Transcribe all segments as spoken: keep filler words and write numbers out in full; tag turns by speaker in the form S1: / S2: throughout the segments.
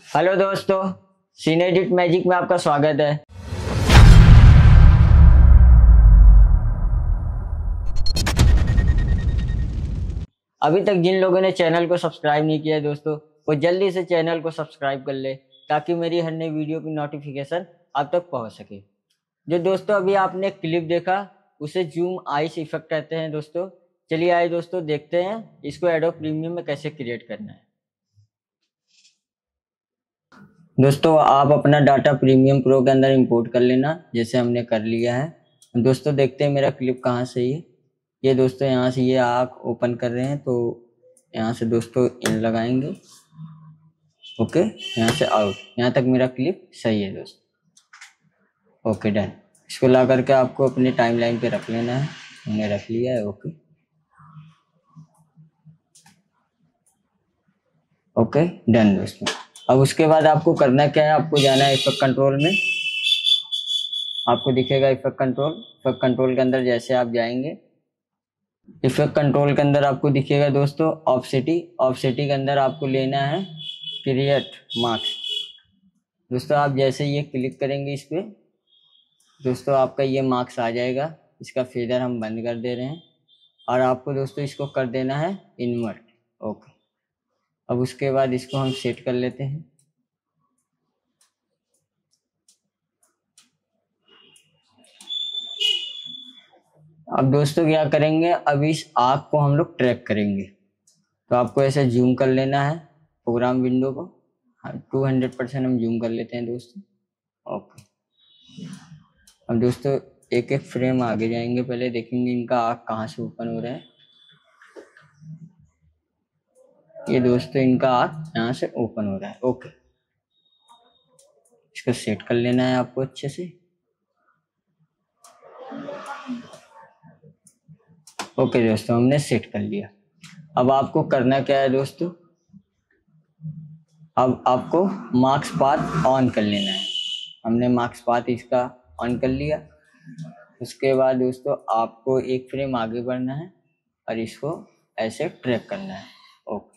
S1: Hello दोस्तों, scene edit magic में आपका स्वागत है। अभी तक जिन लोगों ने चैनल को सब्सक्राइब नहीं किया है दोस्तों, वो जल्दी से चैनल को सब्सक्राइब कर ले ताकि मेरी हर नई वीडियो की नोटिफिकेशन आप तक पहुंच सके। जो दोस्तों अभी आपने क्लिप देखा उसे जूम आइस इफेक्ट कहते हैं दोस्तों। चलिए आइए दोस्तों देखते हैं इसको एडोब प्रीमियम में कैसे क्रिएट करना है। दोस्तों आप अपना डाटा प्रीमियम प्रो के अंदर इंपोर्ट कर लेना, जैसे हमने कर लिया है। दोस्तों देखते हैं मेरा क्लिप कहाँ से है। ये दोस्तों यहाँ से ये आँख ओपन कर रहे हैं तो यहाँ से दोस्तों इन लगाएंगे। ओके, यहाँ से आउट, यहाँ तक मेरा क्लिप सही है दोस्तों। Okay done. इसको ला करके आपको अपनी टाइमलाइन पे रख लेना है। हमने रख लिया है। ओके ओके डन दोस्तों। अब उसके बाद आपको करना क्या है, आपको जाना है इफेक्ट कंट्रोल में। आपको दिखेगा इफेक्ट कंट्रोल। इफेक्ट कंट्रोल के अंदर जैसे आप जाएंगे, इफेक्ट कंट्रोल के अंदर आपको दिखेगा दोस्तों ऑफसेटी। ऑफसेटी के अंदर आपको लेना है क्रिएट मार्क्स। दोस्तों आप जैसे ये क्लिक करेंगे इस पे, दोस्तों आपका ये मार्क्स आ जाएगा। इसका फेदर हम बंद कर दे रहे हैं और आपको दोस्तों इसको कर देना है इन्वर्ट। ओके, अब उसके बाद इसको हम सेट कर लेते हैं। अब दोस्तों क्या करेंगे, अब इस आग को हम लोग ट्रैक करेंगे। तो आपको ऐसे जूम कर लेना है प्रोग्राम विंडो को। टू हंड्रेड परसेंट हम जूम कर लेते हैं दोस्तों। ओके, अब दोस्तों एक एक फ्रेम आगे जाएंगे, पहले देखेंगे इनका आग कहाँ से ओपन हो रहा है। ये दोस्तों इनका आग यहाँ से ओपन हो रहा है। ओके, इसको सेट कर लेना है आपको अच्छे से। ओके दोस्तों, हमने सेट कर लिया। अब आपको करना क्या है दोस्तों, अब आपको मार्क्स पाथ ऑन कर लेना है। हमने मार्क्स पाथ इसका ऑन कर लिया। उसके बाद दोस्तों आपको एक फ्रेम आगे बढ़ना है और इसको ऐसे ट्रैक करना है। ओके,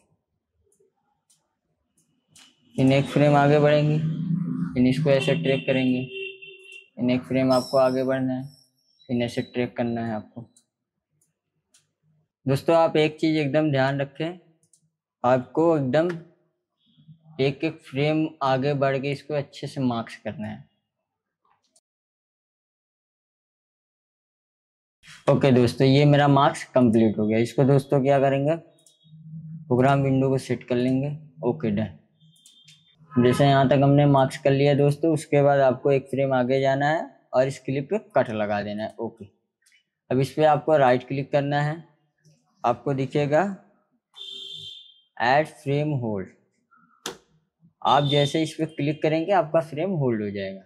S1: इन एक फ्रेम आगे बढ़ेंगे, इन इसको ऐसे ट्रैक करेंगे। इन एक फ्रेम आपको आगे बढ़ना है, इन ऐसे ट्रैक करना है आपको। दोस्तों आप एक चीज एकदम ध्यान रखें, आपको एकदम एक एक फ्रेम आगे बढ़ के इसको अच्छे से मार्क्स करना है। ओके दोस्तों, ये मेरा मार्क्स कंप्लीट हो गया। इसको दोस्तों क्या करेंगे, प्रोग्राम विंडो को सेट कर लेंगे। Okay done. जैसे यहाँ तक हमने मार्क्स कर लिया दोस्तों, उसके बाद आपको एक फ्रेम आगे जाना है और इस क्लिप पे कट लगा देना है। ओके, अब इस पे आपको राइट क्लिक करना है। आपको दिखेगा ऐड फ्रेम होल्ड। आप जैसे इस पे क्लिक करेंगे आपका फ्रेम होल्ड हो जाएगा।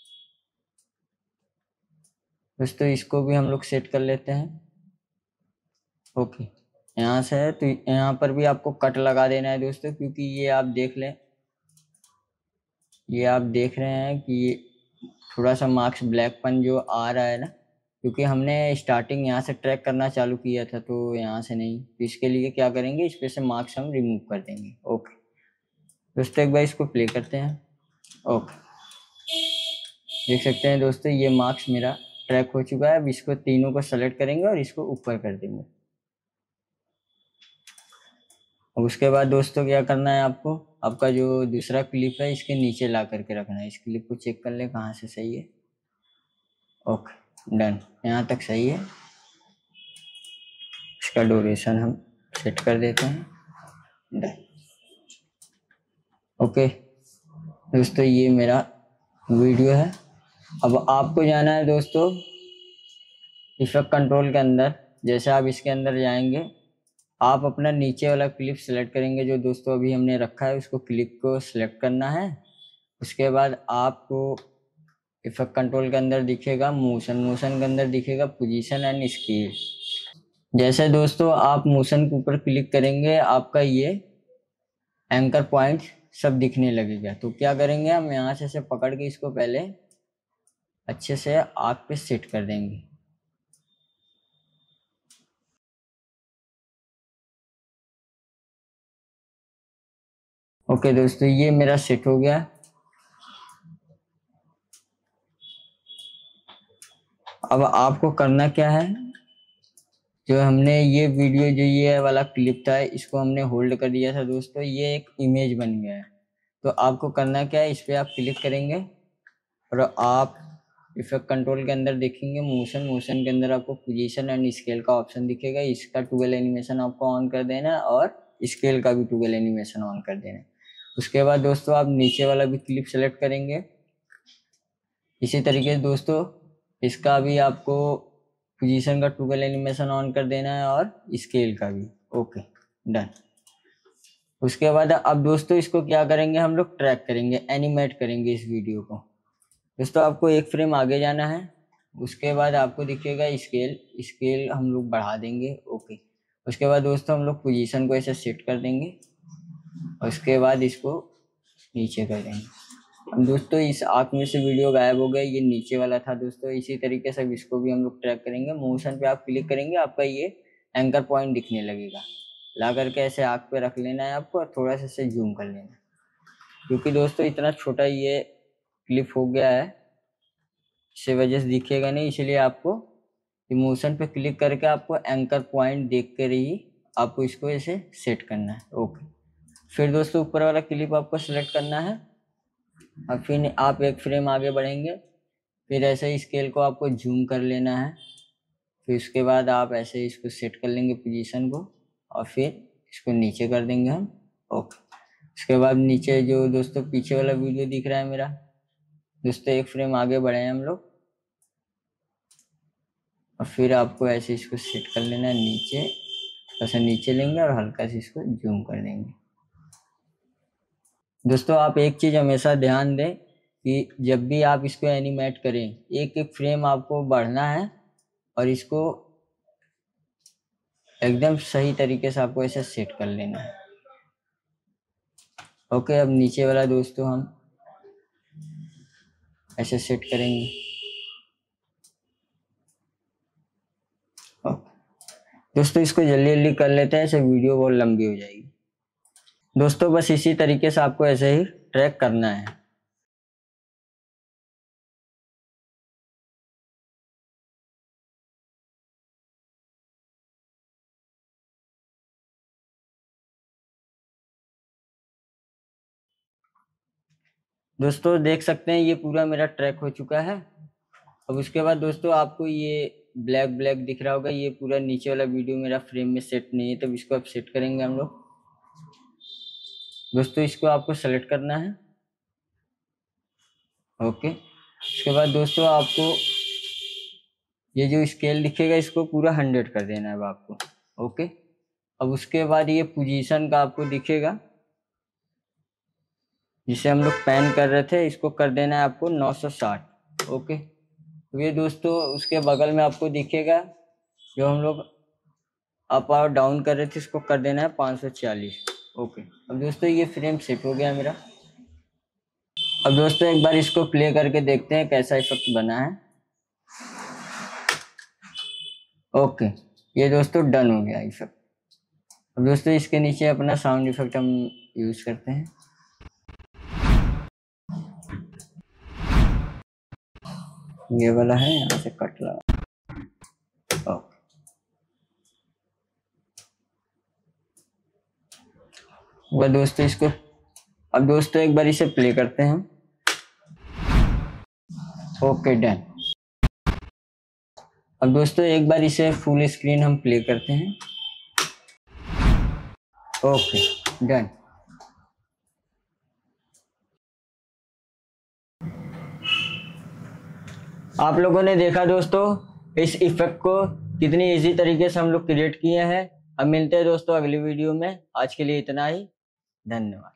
S1: दोस्तों इसको भी हम लोग सेट कर लेते हैं। ओके, यहाँ से है तो यहाँ पर भी आपको कट लगा देना है दोस्तों, क्योंकि ये आप देख लें, ये आप देख रहे हैं कि ये थोड़ा सा मार्क्स ब्लैकपन जो आ रहा है ना, क्योंकि हमने स्टार्टिंग यहाँ से ट्रैक करना चालू किया था तो यहाँ से नहीं। तो इसके लिए क्या करेंगे, इस पे से मार्क्स हम रिमूव कर देंगे। ओके दोस्तों, एक बार इसको प्ले करते हैं। ओके, देख सकते हैं दोस्तों ये मार्क्स मेरा ट्रैक हो चुका है। अब इसको तीनों को सेलेक्ट करेंगे और इसको ऊपर कर देंगे। अब उसके बाद दोस्तों क्या करना है, आपको आपका जो दूसरा क्लिप है इसके नीचे ला करके रखना है। इस क्लिप को चेक कर ले कहाँ से सही है। ओके डन, यहाँ तक सही है। इसका ड्यूरेशन हम सेट कर देते हैं। डन। ओके दोस्तों, ये मेरा वीडियो है। अब आपको जाना है दोस्तों इफेक्ट कंट्रोल के अंदर। जैसे आप इसके अंदर जाएंगे, आप अपना नीचे वाला क्लिप सेलेक्ट करेंगे जो दोस्तों अभी हमने रखा है, उसको क्लिप को सिलेक्ट करना है। उसके बाद आपको इफेक्ट कंट्रोल के अंदर दिखेगा मोशन। मोशन के अंदर दिखेगा पोजीशन एंड स्केल। जैसे दोस्तों आप मोशन के ऊपर क्लिक करेंगे, आपका ये एंकर पॉइंट सब दिखने लगेगा। तो क्या करेंगे, हम यहाँ से से पकड़ के इसको पहले अच्छे से आग पे सेट कर देंगे। ओके दोस्तों, ये मेरा सेट हो गया। अब आपको करना क्या है, जो हमने ये वीडियो जो ये वाला क्लिप था इसको हमने होल्ड कर दिया था दोस्तों, ये एक इमेज बन गया है। तो आपको करना क्या है, इस पर आप क्लिक करेंगे और आप इफेक्ट कंट्रोल के अंदर देखेंगे मोशन। मोशन के अंदर आपको पोजीशन एंड स्केल का ऑप्शन दिखेगा। इसका टूगल एनिमेशन आपको ऑन कर देना है और स्केल का भी टूगल एनिमेशन ऑन कर देना है। उसके बाद दोस्तों आप नीचे वाला भी क्लिप सेलेक्ट करेंगे। इसी तरीके से दोस्तों इसका भी आपको पोजीशन का टूगल एनिमेशन ऑन कर देना है और स्केल का भी। Okay done. उसके बाद अब दोस्तों इसको क्या करेंगे, हम लोग ट्रैक करेंगे, एनिमेट करेंगे इस वीडियो को। दोस्तों आपको एक फ्रेम आगे जाना है। उसके बाद आपको दिखेगा स्केल, स्केल हम लोग बढ़ा देंगे। ओके। उसके बाद दोस्तों हम लोग पोजीशन को ऐसे सेट कर देंगे और उसके बाद इसको नीचे कर देंगे। अब दोस्तों इस आँख में से वीडियो गायब हो गया, ये नीचे वाला था दोस्तों। इसी तरीके से इसको भी हम लोग ट्रैक करेंगे। मोशन पे आप क्लिक करेंगे, आपका ये एंकर पॉइंट दिखने लगेगा। ला करके ऐसे आँख पे रख लेना है आपको और थोड़ा सा इसे जूम कर लेना है, क्योंकि दोस्तों इतना छोटा ये क्लिप हो गया है, इसी वजह से दिखेगा नहीं। इसलिए आपको मोशन पे क्लिक करके आपको एंकर पॉइंट देख कर ही आपको इसको ऐसे सेट करना है। ओके। फिर दोस्तों ऊपर वाला क्लिप आपको सेलेक्ट करना है। अब फिर आप एक फ्रेम आगे बढ़ेंगे, फिर ऐसे स्केल को आपको जूम कर लेना है। फिर उसके बाद आप ऐसे इसको सेट कर लेंगे पोजीशन को और फिर इसको नीचे कर देंगे हम। ओके। उसके बाद नीचे जो दोस्तों पीछे वाला वीडियो दिख रहा है मेरा, दोस्तों एक फ्रेम आगे बढ़े हैं हम लोग और फिर आपको ऐसे इसको सेट कर लेना है नीचे, ऐसे नीचे लेंगे और हल्का से इसको जूम कर देंगे। दोस्तों आप एक चीज़ हमेशा ध्यान दें कि जब भी आप इसको एनिमेट करें, एक एक फ्रेम आपको बढ़ना है और इसको एकदम सही तरीके से आपको ऐसे सेट कर लेना है। ओके। अब नीचे वाला दोस्तों हम ऐसे सेट करेंगे। ओके दोस्तों, इसको जल्दी जल्दी कर लेते हैं, ऐसे वीडियो बहुत लंबी हो जाएगी। दोस्तों बस इसी तरीके से आपको ऐसे ही ट्रैक करना है। दोस्तों देख सकते हैं ये पूरा मेरा ट्रैक हो चुका है। अब उसके बाद दोस्तों आपको ये ब्लैक ब्लैक दिख रहा होगा, ये पूरा नीचे वाला वीडियो मेरा फ्रेम में सेट नहीं है, तब इसको अब सेट करेंगे हम लोग। दोस्तों इसको आपको सेलेक्ट करना है। ओके। उसके बाद दोस्तों आपको ये जो स्केल दिखेगा इसको पूरा हंड्रेड कर देना है अब आपको। ओके। अब उसके बाद ये पोजीशन का आपको दिखेगा, जिसे हम लोग पैन कर रहे थे, इसको कर देना है आपको नौ सौ साठ। ओके। तो ये दोस्तों उसके बगल में आपको दिखेगा जो हम लोग अप और डाउन कर रहे थे, इसको कर देना है पाँच सौ चालीस। ओके। अब दोस्तों ये फ्रेम सेट हो गया मेरा। अब दोस्तों एक बार इसको प्ले करके देखते हैं कैसा इफेक्ट बना है। ओके, ये दोस्तों डन हो गया इफेक्ट। अब दोस्तों इसके नीचे अपना साउंड इफेक्ट हम यूज करते हैं। ये वाला है, यहाँ से कट लगा। ओके दोस्तों इसको, अब दोस्तों एक बार इसे प्ले करते हैं। Okay done. अब दोस्तों एक बार इसे फुल स्क्रीन हम प्ले करते हैं। Okay done. आप लोगों ने देखा दोस्तों इस इफेक्ट को कितनी इजी तरीके से हम लोग क्रिएट किए हैं। अब मिलते हैं दोस्तों अगली वीडियो में। आज के लिए इतना ही, धन्यवाद।